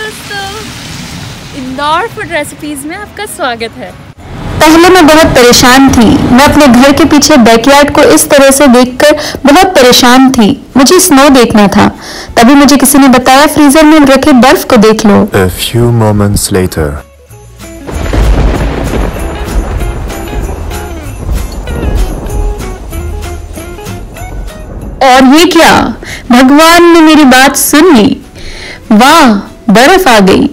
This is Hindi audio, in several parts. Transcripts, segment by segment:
दोस्तों, इंदौर फूड रेसिपीज में आपका स्वागत है। पहले मैं बहुत परेशान थी। मैं अपने घर के पीछे बैकयार्ड को इस तरह से देखकर बहुत परेशान थी। मुझे स्नो देखना था। तभी मुझे किसी ने बताया फ्रीजर में रखे बर्फ को देख लो। A few moments later. और ये क्या, भगवान ने मेरी बात सुन ली। वाह, बर्फ आ गई।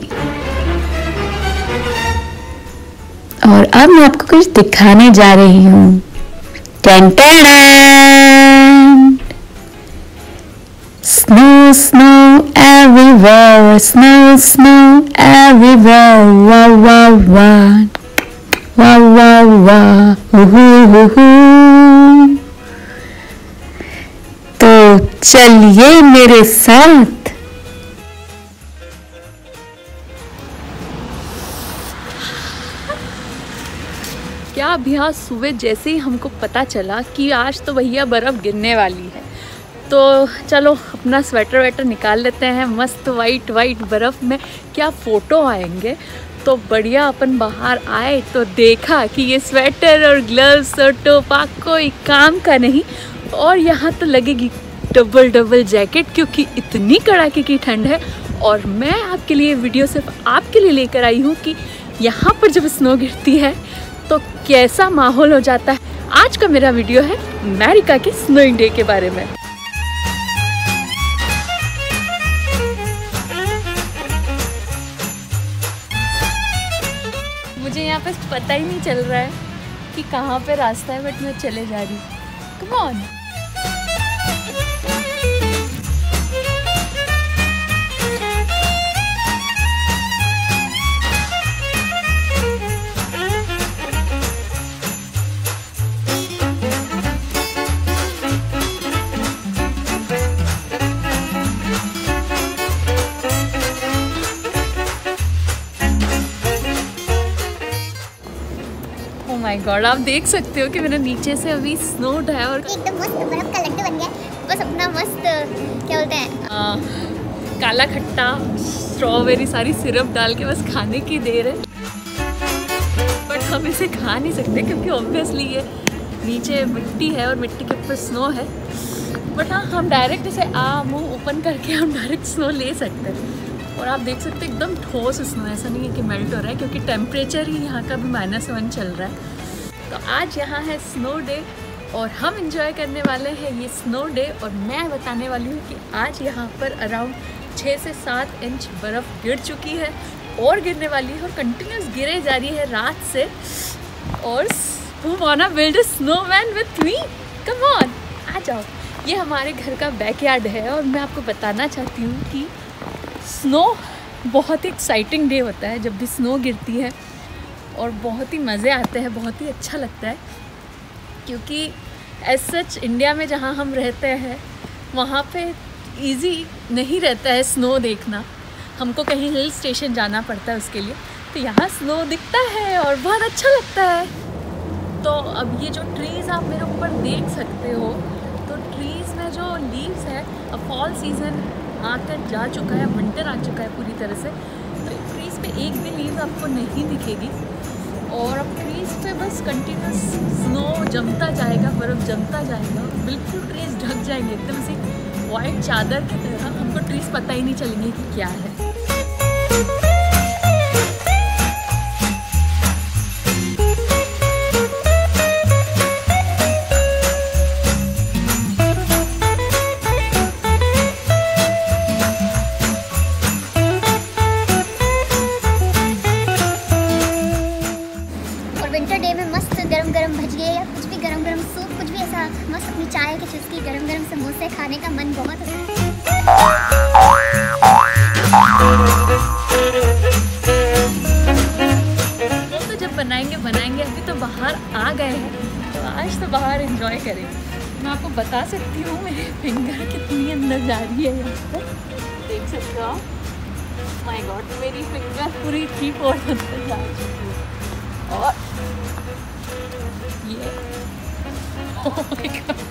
और अब मैं आपको कुछ दिखाने जा रही हूँ। Snow snow everywhere, snow snow everywhere, वाह वाह वाह, वाह वाह वाह, तो चलिए मेरे साथ। क्या अभ्यास सुबह जैसे ही हमको पता चला कि आज तो भैया बर्फ़ गिरने वाली है, तो चलो अपना स्वेटर वेटर निकाल लेते हैं। मस्त वाइट वाइट बर्फ़ में क्या फ़ोटो आएंगे। तो बढ़िया अपन बाहर आए तो देखा कि ये स्वेटर और ग्लव्स और टोपा कोई काम का नहीं। और यहाँ तो लगेगी डबल जैकेट, क्योंकि इतनी कड़ाके की ठंड है। और मैं आपके लिए वीडियो सिर्फ आपके लिए लेकर आई हूँ कि यहाँ पर जब स्नो गिरती है तो कैसा माहौल हो जाता है। आज का मेरा वीडियो है अमेरिका के स्नोइंग डे के बारे में। मुझे यहाँ पे पता ही नहीं चल रहा है कि कहाँ पे रास्ता है, बट मैं चले जा रही हूँ। Come on. माय गॉड, आप देख सकते हो कि मेरे नीचे से अभी स्नोड है और एकदम मस्त बर्फ का लड्डू बन गया। बस अपना मस्त क्या बोलते हैं, काला खट्टा स्ट्रॉबेरी सारी सिरप डाल के बस खाने की देर है। बट हम इसे खा नहीं सकते क्योंकि ऑब्वियसली ये नीचे मिट्टी है और मिट्टी के ऊपर स्नो है। बट हाँ, हम डायरेक्ट इसे मुंह ओपन करके हम डायरेक्ट स्नो ले सकते हैं। और आप देख सकते हैं एकदम ठोस स्नो, ऐसा नहीं है कि मेल्ट हो रहा है, क्योंकि टेम्परेचर ही यहाँ का भी -1 चल रहा है। तो आज यहाँ है स्नो डे और हम इंजॉय करने वाले हैं ये स्नो डे। और मैं बताने वाली हूँ कि आज यहाँ पर अराउंड 6 से 7 इंच बर्फ़ गिर चुकी है और गिरने वाली है और कंटिन्यूस गिरे जा रही है रात से। और who wanna build a snowman with me? Come on, आ जाओ। ये हमारे घर का बैकयार्ड है और मैं आपको बताना चाहती हूँ कि स्नो बहुत ही एक्साइटिंग डे होता है जब भी स्नो गिरती है, और बहुत ही मज़े आते हैं, बहुत ही अच्छा लगता है। क्योंकि एज सच इंडिया में जहाँ हम रहते हैं वहाँ पे इजी नहीं रहता है स्नो देखना, हमको कहीं हिल स्टेशन जाना पड़ता है उसके लिए। तो यहाँ स्नो दिखता है और बहुत अच्छा लगता है। तो अब ये जो ट्रीज़ आप मेरे ऊपर देख सकते हो, तो ट्रीज़ में जो लीव्स है, अब फॉल सीज़न आकर जा चुका है, विंटर आ चुका है पूरी तरह से। तो ट्रीज़ पे एक भी लीव आपको नहीं दिखेगी और अब ट्रीज़ पे बस कंटिन्यूस स्नो जमता जाएगा, बर्फ़ जमता जाएगा, बिल्कुल ट्रीज़ ढक जाएंगे एकदम से वाइट चादर की तरह। हमको ट्रीज़ पता ही नहीं चलेंगे कि क्या है। गरम भजिए या कुछ भी गरम सूप, कुछ भी ऐसा मस्त अपनी चाय की चुस्की गरम समोसे खाने का मन बहुत होता है। तो जब बनाएंगे अभी तो बाहर आ गए हैं, तो आज तो बाहर एंजॉय करेंगे। मैं आपको बता सकती हूँ मेरी फिंगर कितनी अंदर जा रही है यहाँ पर, देख सकते हो आप। माय गॉड, मेरी फिंगर पूरी 3/4 अंदर जा चुकी है। और ये oh my God.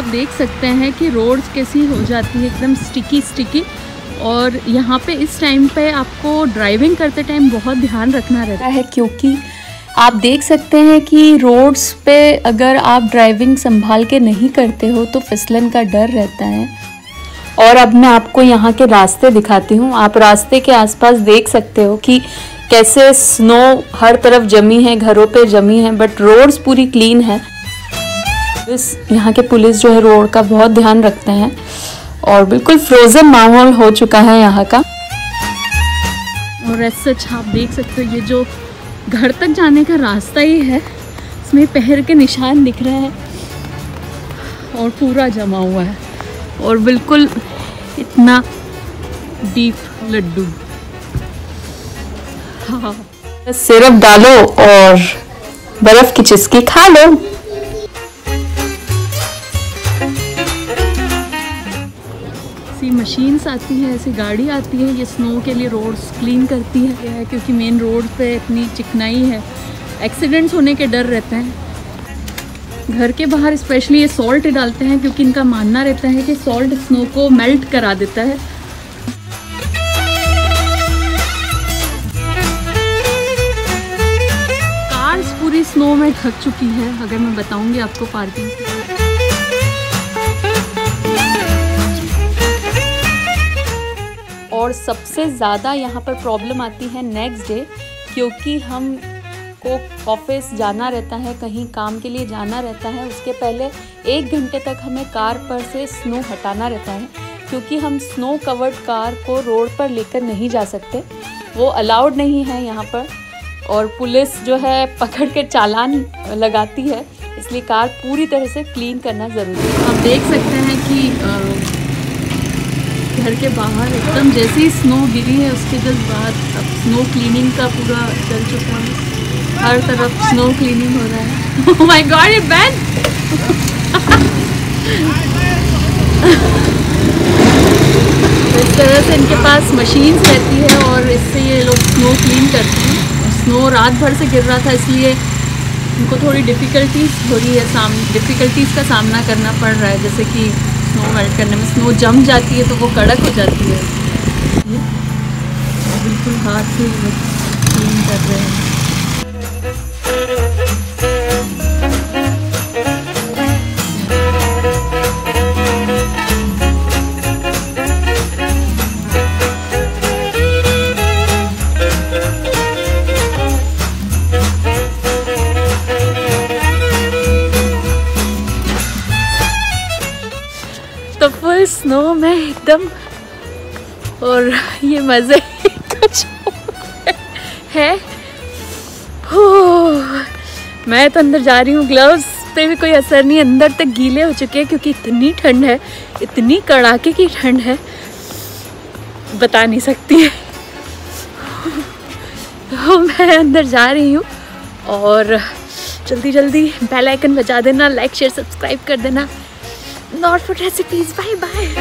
देख सकते हैं कि रोड्स कैसी हो जाती है, एकदम स्टिकी। और यहाँ पे इस टाइम पे आपको ड्राइविंग करते टाइम बहुत ध्यान रखना रहता है, क्योंकि आप देख सकते हैं कि रोड्स पे अगर आप ड्राइविंग संभाल के नहीं करते हो तो फिसलन का डर रहता है। और अब मैं आपको यहाँ के रास्ते दिखाती हूँ। आप रास्ते के आसपास देख सकते हो कि कैसे स्नो हर तरफ जमी है, घरों पे जमी है, बट रोड्स पूरी क्लीन है। यहाँ के पुलिस जो है रोड का बहुत ध्यान रखते हैं और बिल्कुल फ्रोजन माहौल हो चुका है यहाँ का। और ऐसे आप देख सकते हो ये जो घर तक जाने का रास्ता ही है, इसमें पैर के निशान दिख रहे हैं और पूरा जमा हुआ है और बिल्कुल इतना डीप लड्डू। हाँ, सिरप डालो और बर्फ की चुस्की खा लो। ऐसी मशीन्स आती है, ऐसी गाड़ी आती है, ये स्नो के लिए रोड्स क्लीन करती है, क्योंकि मेन रोड पे इतनी चिकनाई है, एक्सीडेंट्स होने के डर रहते हैं। घर के बाहर स्पेशली ये सॉल्ट डालते हैं, क्योंकि इनका मानना रहता है कि सॉल्ट स्नो को मेल्ट करा देता है। कार्स पूरी स्नो में ढक चुकी है, अगर मैं बताऊंगी आपको पार्किंग। और सबसे ज़्यादा यहाँ पर प्रॉब्लम आती है नेक्स्ट डे, क्योंकि हम को ऑफिस जाना रहता है, कहीं काम के लिए जाना रहता है। उसके पहले 1 घंटे तक हमें कार पर से स्नो हटाना रहता है, क्योंकि हम स्नो कवर्ड कार को रोड पर लेकर नहीं जा सकते, वो अलाउड नहीं है यहाँ पर। और पुलिस जो है पकड़ के चालान लगाती है, इसलिए कार पूरी तरह से क्लीन करना ज़रूरी है। आप देख सकते हैं कि घर के बाहर एकदम जैसे ही स्नो गिरी है उसके जस्ट बाद अब स्नो क्लीनिंग का पूरा चल चुका है, हर तरफ स्नो क्लीनिंग हो रहा है। ओह माय गॉड, ये बैन! इस तरह से इनके पास मशीन्स रहती है और इससे ये लोग स्नो क्लीन करते हैं। स्नो रात भर से गिर रहा था, इसलिए उनको थोड़ी डिफ़िकल्टीज़ हो रही है, डिफ़िकल्टीज़ का सामना करना पड़ रहा है, जैसे कि स्नो मेल्ट करने में स्नो जम जाती है तो वो कड़क हो जाती है। बिल्कुल हाथ से क्लीन कर रहे हैं। तो फुल स्नो में एकदम, और ये मज़े कुछ है। मैं तो अंदर जा रही हूँ, ग्लव्स पे भी कोई असर नहीं, अंदर तक गीले हो चुके हैं, क्योंकि इतनी ठंड है, इतनी कड़ाके की ठंड है, बता नहीं सकती। तो मैं अंदर जा रही हूँ और जल्दी जल्दी बेल आइकन बजा देना, लाइक शेयर सब्सक्राइब कर देना। Not food recipes, bye bye.